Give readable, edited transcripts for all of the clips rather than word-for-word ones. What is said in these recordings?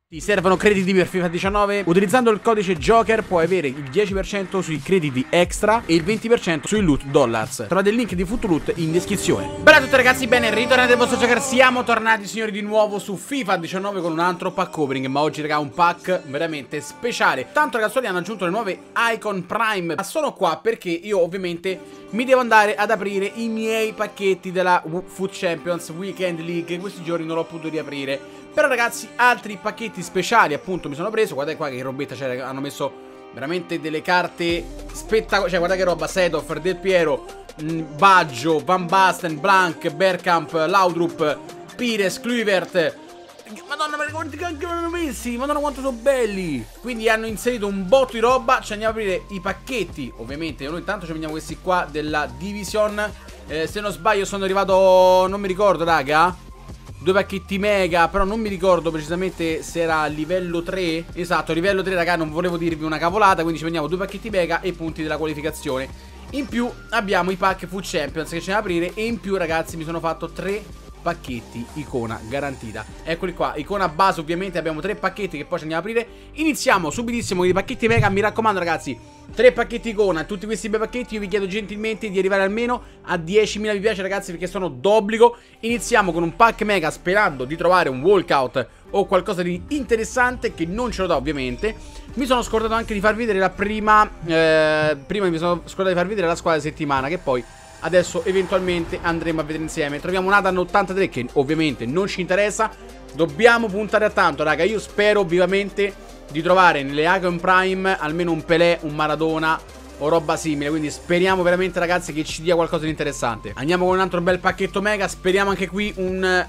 Ti servono crediti per FIFA 19? Utilizzando il codice Joker puoi avere il 10% sui crediti extra e il 20% sui loot dollars. Trovate il link di Footloot in descrizione. Bella a tutti ragazzi, bene, ritornati al vostro Joker. Siamo tornati signori di nuovo su FIFA 19 con un altro pack opening. Ma oggi raga un pack veramente speciale. Tanto ragazzuoli hanno aggiunto le nuove Icon Prime. Ma sono qua perché io ovviamente mi devo andare ad aprire i miei pacchetti della Foot Champions Weekend League. Questi giorni non l'ho potuto riaprire. Però ragazzi altri pacchetti speciali appunto mi sono preso. Guardate qua che robetta c'è, hanno messo veramente delle carte spettacolari. Cioè guarda che roba, Seedorf, Del Piero, Baggio, Van Basten, Blank, Bergkamp, Laudrup, Pires, Kluivert. Madonna quanti che hanno messi, madonna quanto sono belli. Quindi hanno inserito un botto di roba. Ci andiamo a aprire i pacchetti. Ovviamente noi intanto ci prendiamo questi qua della Division. Se non sbaglio sono arrivato, non mi ricordo raga, due pacchetti mega, però non mi ricordo precisamente se era livello 3. Esatto, livello 3 raga, non volevo dirvi una cavolata. Quindi ci prendiamo due pacchetti mega e punti della qualificazione. In più abbiamo i pack Foot Champions che ci andiamo ad aprire. E in più ragazzi mi sono fatto 3 pacchetti icona garantita. Eccoli qua, icona base ovviamente. Abbiamo 3 pacchetti che poi ci andiamo ad aprire. Iniziamo subitissimo con i pacchetti mega. Mi raccomando ragazzi, 3 pacchetti icona, tutti questi bei pacchetti. Io vi chiedo gentilmente di arrivare almeno a 10.000 mi piace ragazzi, perché sono d'obbligo. Iniziamo con un pack mega sperando di trovare un walkout o qualcosa di interessante, che non ce lo dà ovviamente. Mi sono scordato anche di farvi vedere la prima mi sono scordato di farvi vedere la squadra di settimana, che poi adesso eventualmente andremo a vedere insieme. Troviamo un Nathan 83 che ovviamente non ci interessa. Dobbiamo puntare a tanto raga. Io spero vivamente di trovare nelle Icon Prime almeno un Pelé, un Maradona o roba simile. Quindi speriamo veramente ragazzi che ci dia qualcosa di interessante. Andiamo con un altro bel pacchetto mega. Speriamo anche qui un...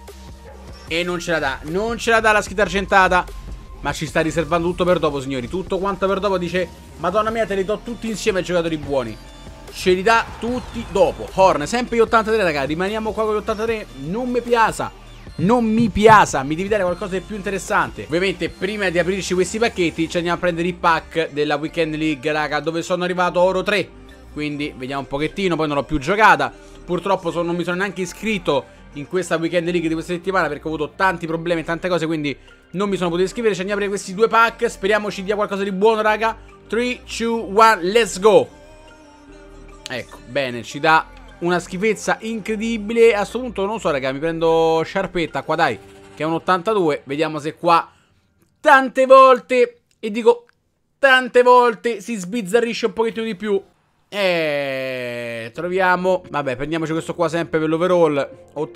E non ce la dà. Non ce la dà la scritta argentata. Ma ci sta riservando tutto per dopo signori. Tutto quanto per dopo. Dice madonna mia, te li do tutti insieme ai giocatori buoni. Ce li dà tutti dopo. Horn, sempre gli 83 raga. Rimaniamo qua con gli 83. Non mi piace. Non mi piace. Mi devi dare qualcosa di più interessante. Ovviamente prima di aprirci questi pacchetti ci andiamo a prendere i pack della Weekend League raga, dove sono arrivato oro 3. Quindi vediamo un pochettino. Poi non l'ho più giocata. Purtroppo non mi sono neanche iscritto in questa Weekend League di questa settimana, perché ho avuto tanti problemi e tante cose. Quindi non mi sono potuto iscrivere. Ci andiamo a prendere questi due pack. Speriamo ci dia qualcosa di buono raga. 3, 2, 1, let's go. Ecco, bene, ci dà una schifezza incredibile. A questo punto non lo so raga, mi prendo Sciarpetta qua dai, che è un 82. Vediamo se qua tante volte, e dico tante volte, si sbizzarrisce un pochettino di più. Troviamo, vabbè, prendiamoci questo qua sempre per l'overall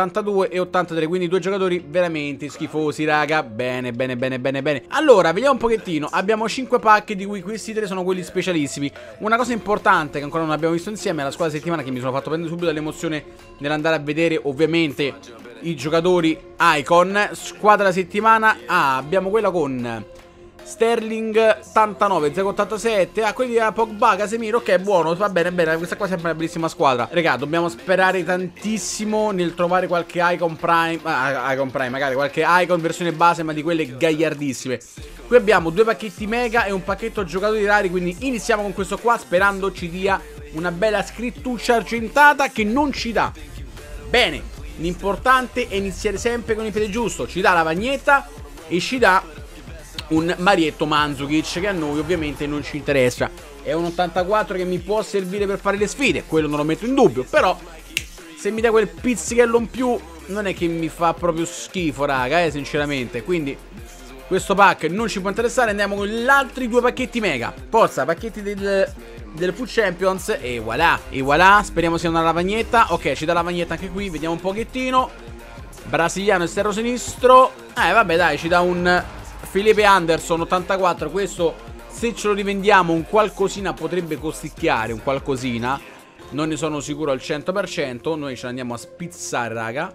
82 e 83, quindi due giocatori veramente schifosi raga. Bene, bene, bene, bene, bene. Allora, vediamo un pochettino. Abbiamo 5 pack, di cui questi 3 sono quelli specialissimi. Una cosa importante che ancora non abbiamo visto insieme è la squadra settimana, che mi sono fatto prendere subito dall'emozione nell'andare a vedere ovviamente i giocatori icon. Squadra settimana abbiamo quella con Sterling 89, 087. Quelli di Pogba, Casemiro. Ok, buono, va bene, bene. Questa qua è sempre una bellissima squadra. Raga, dobbiamo sperare tantissimo nel trovare qualche Icon Prime. Icon Prime, magari qualche Icon versione base, ma di quelle gagliardissime. Qui abbiamo due pacchetti mega e un pacchetto giocatori rari. Quindi iniziamo con questo qua, sperando ci dia una bella scrittuccia argentata, che non ci dà. Bene, l'importante è iniziare sempre con il piede giusto. Ci dà la Vagnetta e ci dà un Marietto Mandzukic, che a noi ovviamente non ci interessa. È un 84 che mi può servire per fare le sfide, quello non lo metto in dubbio. Però se mi dà quel pizzichello in più non è che mi fa proprio schifo raga, sinceramente. Quindi questo pack non ci può interessare. Andiamo con gli altri due pacchetti mega. Forza, pacchetti del Foot Champions. E voilà, e voilà. Speriamo sia una lavagnetta. Ok, ci dà la lavagnetta anche qui, vediamo un pochettino. Brasiliano esterno sinistro. Vabbè dai, ci dà un Felipe Anderson 84. Questo, se ce lo rivendiamo, un qualcosina potrebbe costicchiare. Un qualcosina, non ne sono sicuro al 100%. Noi ce l'andiamo a spizzare raga.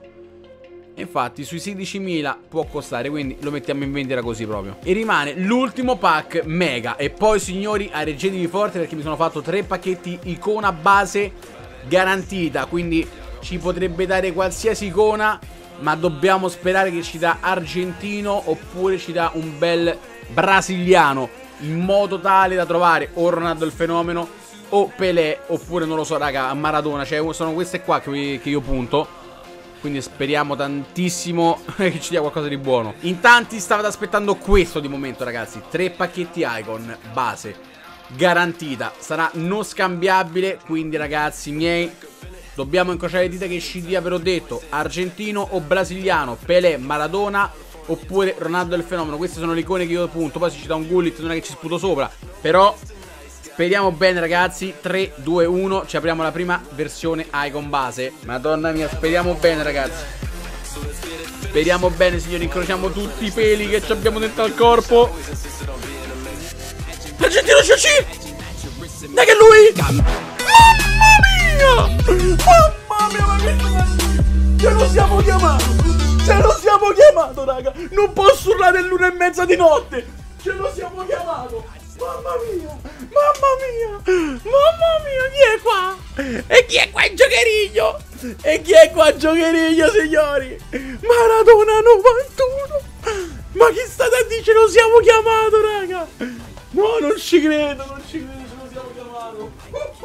Infatti sui 16.000 può costare, quindi lo mettiamo in vendita così proprio. E rimane l'ultimo pack mega. E poi signori, reggetevi forte, perché mi sono fatto 3 pacchetti icona base garantita. Quindi ci potrebbe dare qualsiasi icona, ma dobbiamo sperare che ci dà argentino oppure ci dà un bel brasiliano, in modo tale da trovare o Ronaldo il fenomeno o Pelé, oppure non lo so raga, Maradona. Cioè sono queste qua che io punto. quindi speriamo tantissimo che ci dia qualcosa di buono. In tanti stavate aspettando questo di momento, ragazzi. 3 pacchetti Icon base garantita, sarà non scambiabile. Quindi ragazzi miei, dobbiamo incrociare le dita che ci dia, ve l'ho detto, argentino o brasiliano, Pelé, Maradona oppure Ronaldo il fenomeno. Queste sono le icone che io punto. Poi se ci dà un Gullit non è che ci sputo sopra, però speriamo bene ragazzi. 3, 2, 1, ci apriamo la prima versione Icon base. Madonna mia, speriamo bene ragazzi. Speriamo bene signori, incrociamo tutti i peli che ci abbiamo dentro al corpo. Argentino CC! Dai che lui! Mamma mia! Mamma mia, ma che ce lo siamo chiamato! Ce lo siamo chiamato raga! Non posso urlare all'1:30 di notte! Ce lo siamo chiamato! Mamma mia! Mamma mia! Mamma mia! Chi è qua? E chi è qua in giocherigno? E chi è qua in giocherigno, signori? Maradona 91! Ma chi state a dire? Ce lo siamo chiamato, raga! No, non ci credo, non ci credo, ce lo siamo chiamato!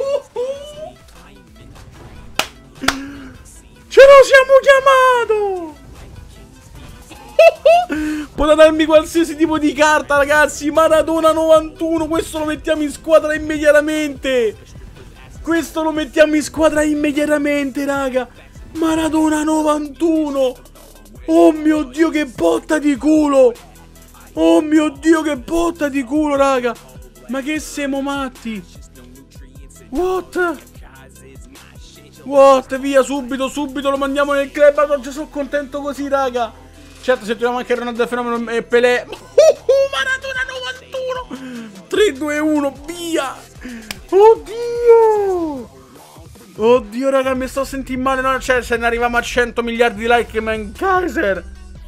Ce lo siamo chiamato! Potete darmi qualsiasi tipo di carta ragazzi. Maradona 91. Questo lo mettiamo in squadra immediatamente. Questo lo mettiamo in squadra immediatamente raga. Maradona 91. Oh mio Dio che botta di culo. Oh mio Dio che botta di culo raga. Ma che siamo matti. What? What? Via subito, subito lo mandiamo nel club. Oggi sono contento così raga. Certo, se troviamo anche Ronaldo il fenomeno e Pelé. Maradona 91. 3, 2, 1, via. Oddio. Oddio, raga, mi sto sentendo male. No, cioè, se ne arriviamo a 100 miliardi di like, man Kaiser.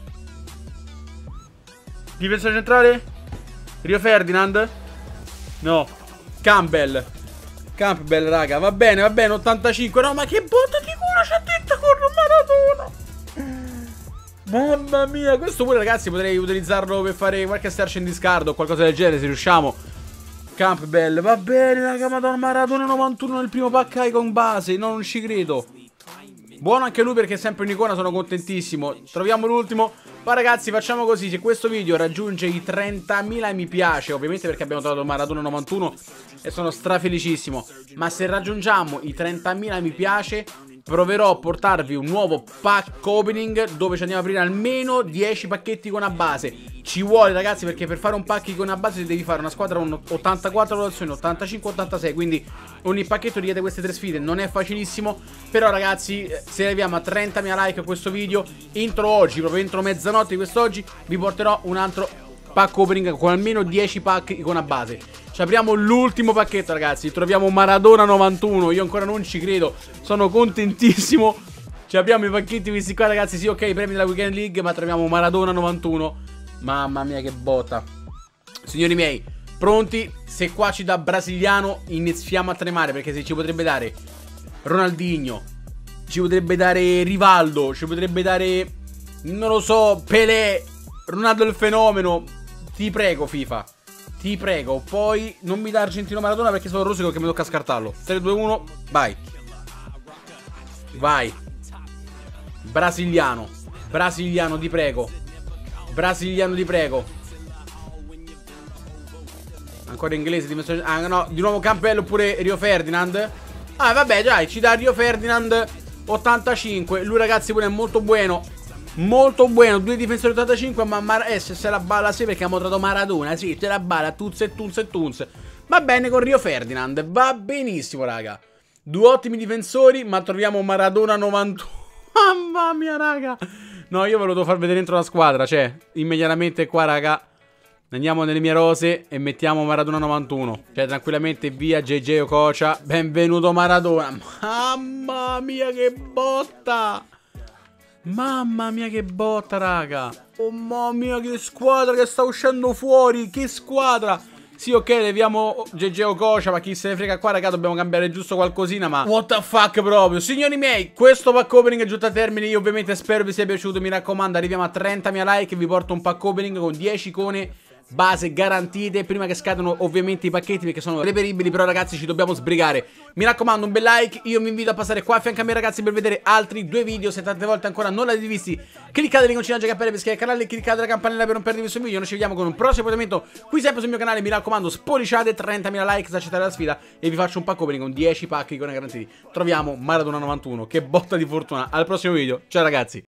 Difesa centrale? Rio Ferdinand? No. Campbell. Campbell, raga, va bene, 85. No, ma che botta di culo c'ha detto con Maradona. Mamma mia, questo pure ragazzi potrei utilizzarlo per fare qualche search in discard o qualcosa del genere se riusciamo. Campbell, va bene raga, madonna, Maradona 91 nel primo pack Icon base, no, non ci credo. Buono anche lui perché è sempre un'icona, sono contentissimo. Troviamo l'ultimo. Ma ragazzi facciamo così, se questo video raggiunge i 30.000 mi piace, ovviamente perché abbiamo trovato Maradona 91 e sono strafelicissimo, ma se raggiungiamo i 30.000 mi piace proverò a portarvi un nuovo pack opening dove ci andiamo a aprire almeno 10 pacchetti con a base. Ci vuole ragazzi perché per fare un pack con a base devi fare una squadra con 84 rotazioni, 85-86, quindi ogni pacchetto richiede queste 3 sfide, non è facilissimo. Però ragazzi se arriviamo a 30.000 like a questo video, entro oggi, proprio entro mezzanotte di quest'oggi, vi porterò un altro pack opening con almeno 10 pack con a base. Ci apriamo l'ultimo pacchetto ragazzi, troviamo Maradona 91, io ancora non ci credo, sono contentissimo. Ci apriamo i pacchetti questi qua ragazzi, sì ok, premi della Weekend League, ma troviamo Maradona 91. Mamma mia che botta. Signori miei, pronti? Se qua ci dà brasiliano iniziamo a tremare, perché se ci potrebbe dare Ronaldinho, ci potrebbe dare Rivaldo, ci potrebbe dare, non lo so, Pelé, Ronaldo il fenomeno. Ti prego FIFA, ti prego. Poi non mi dà Argentino Maradona perché sono rosico che mi tocca scartarlo. 3, 2, 1, vai. Vai. Brasiliano. Brasiliano, ti prego. Brasiliano, ti prego. Ancora inglese. Ah no, di nuovo Campbell oppure Rio Ferdinand. Ah vabbè dai, ci dà Rio Ferdinand 85. Lui ragazzi pure è molto buono. Molto buono, 2 difensori 85. Ma se la balla sì perché abbiamo trovato Maradona. Sì, te la balla, Tuz e Tunz e Tunz. Va bene con Rio Ferdinand, va benissimo raga. 2 ottimi difensori, ma troviamo Maradona 91. Mamma mia raga. No, io ve lo devo far vedere dentro la squadra. Cioè, immediatamente qua raga, andiamo nelle mie rose e mettiamo Maradona 91. Cioè, tranquillamente via JJ Okocha. Benvenuto Maradona. Mamma mia che botta. Mamma mia che botta raga. Oh mamma mia che squadra che sta uscendo fuori. Che squadra. Sì ok, leviamo JJ Okocha, ma chi se ne frega qua raga, dobbiamo cambiare giusto qualcosina. Ma what the fuck proprio. Signori miei, questo pack opening è giunto a termine. Io ovviamente spero vi sia piaciuto. Mi raccomando, arriviamo a 30.000 like e vi porto un pack opening con 10 icone base garantite prima che scadano ovviamente i pacchetti, perché sono reperibili. Però ragazzi ci dobbiamo sbrigare. Mi raccomando, un bel like. Io vi invito a passare qua a fianco a me ragazzi per vedere altri 2 video. Se tante volte ancora non l'avete visti, cliccate l'iconcina già per iscrivervi al canale e cliccate la campanella per non perdere questo video. Noi ci vediamo con un prossimo appuntamento qui sempre sul mio canale. Mi raccomando, spolliciate 30.000 like se accettate la sfida e vi faccio un pack opening con 10 pacchi con garantiti. Troviamo Maradona 91. Che botta di fortuna. Al prossimo video. Ciao ragazzi.